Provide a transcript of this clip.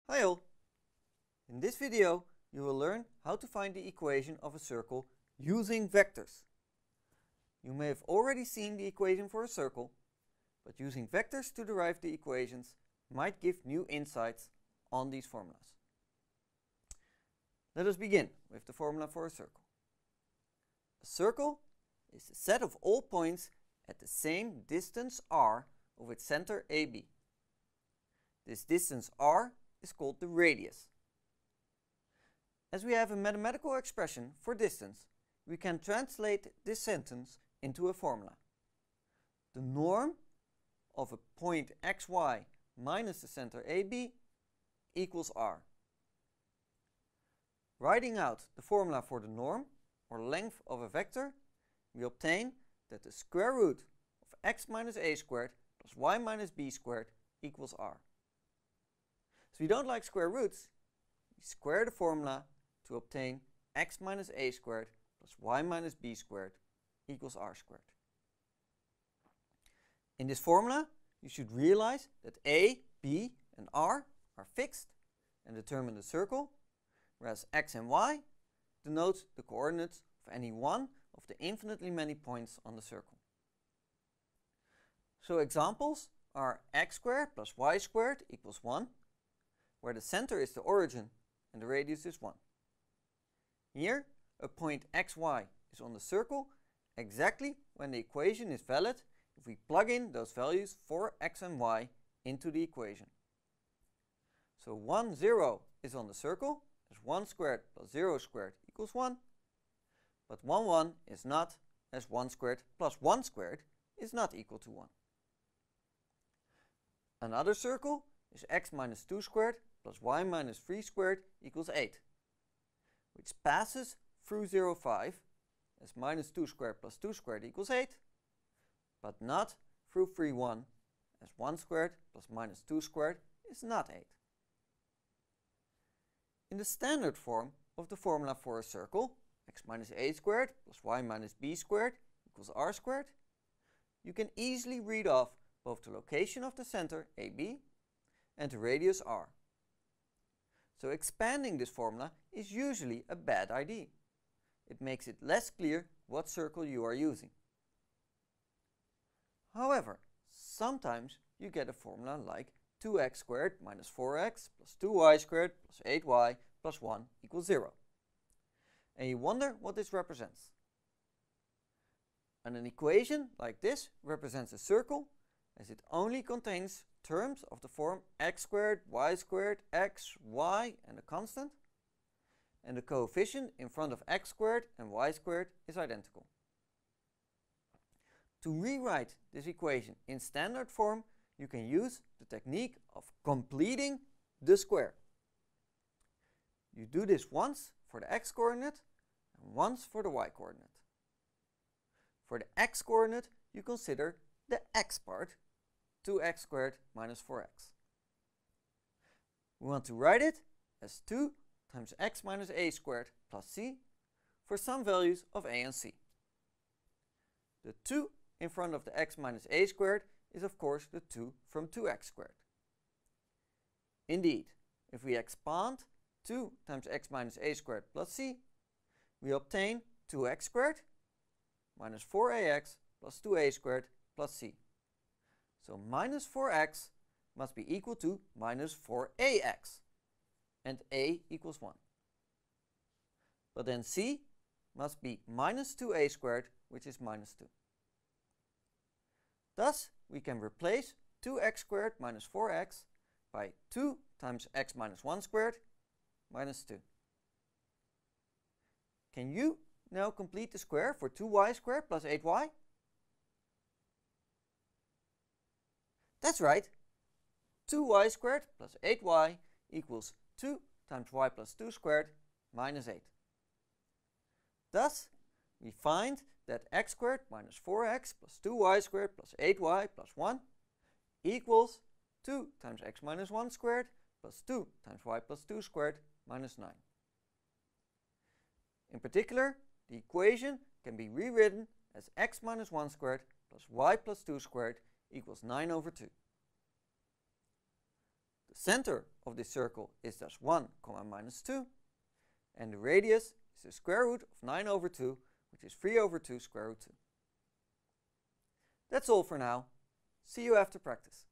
Hi all! In this video you will learn how to find the equation of a circle using vectors. You may have already seen the equation for a circle, but using vectors to derive the equations might give new insights on these formulas. Let us begin with the formula for a circle. A circle is the set of all points at the same distance r of its center AB. This distance r is called the radius. As we have a mathematical expression for distance, we can translate this sentence into a formula. The norm of a point xy minus the center AB equals r. Writing out the formula for the norm, or length of a vector, we obtain that the square root of x minus a squared plus y minus b squared equals r. As we don't like square roots, we square the formula to obtain x minus a squared plus y minus b squared equals r squared. In this formula, you should realize that a, b and r are fixed and determine the circle, whereas x and y denote the coordinates of any one of the infinitely many points on the circle. So examples are x squared plus y squared equals 1, where the center is the origin and the radius is 1. Here, a point xy is on the circle exactly when the equation is valid if we plug in those values for x and y into the equation. So 1, 0 is on the circle, as 1 squared plus 0 squared equals 1, but 1, 1 is not, as 1 squared plus 1 squared is not equal to 1. Another circle is x minus 2 squared plus y minus 3 squared equals 8, which passes through 0, 5, as minus 2 squared plus 2 squared equals 8, but not through 3, 1, as 1 squared plus minus 2 squared is not 8. In the standard form of the formula for a circle, x minus a squared plus y minus b squared equals r squared, you can easily read off both the location of the center AB and the radius r. So expanding this formula is usually a bad idea. It makes it less clear what circle you are using. However, sometimes you get a formula like 2x squared minus 4x plus 2y squared plus 8y plus 1 equals 0. And you wonder what this represents. And an equation like this represents a circle as it only contains terms of the form x squared, x, y and a constant, and the coefficient in front of x squared and y squared is identical. To rewrite this equation in standard form, you can use the technique of completing the square. You do this once for the x coordinate and once for the y coordinate. For the x coordinate, you consider the x part, 2x squared minus 4x. We want to write it as 2 times x minus a squared plus c for some values of a and c. The 2 in front of the x minus a squared is of course the 2 from 2x squared. Indeed, if we expand 2 times x minus a squared plus c, we obtain 2x squared minus 4ax plus 2a squared plus c. So minus 4x must be equal to minus 4ax, and a equals 1. But then c must be minus 2a squared, which is minus 2. Thus, we can replace 2x squared minus 4x by 2 times x minus 1 squared minus 2. Can you now complete the square for 2y squared plus 8y? That's right. 2y squared plus 8y equals 2 times y plus 2 squared minus 8. Thus, we find that x squared minus 4x plus 2y squared plus 8y plus 1 equals 2 times x minus 1 squared plus 2 times y plus 2 squared minus 9. In particular, the equation can be rewritten as x minus 1 squared plus y plus 2 squared equals 9 over 2. The center of this circle is thus 1, minus 2, and the radius is the square root of 9 over 2, which is 3 over 2 square root 2. That's all for now. See you after practice.